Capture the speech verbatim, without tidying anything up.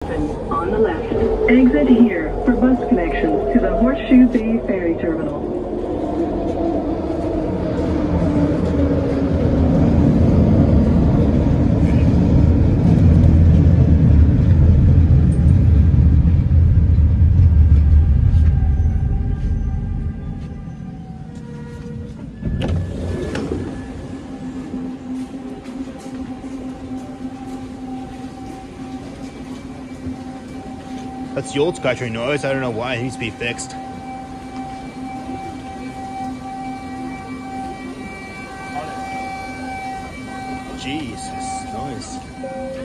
open on the left. Exit here for bus connections to the Horseshoe Bay Ferry Terminal. That's the old Skytrain noise. I don't know why. It needs to be fixed. Jesus, nice.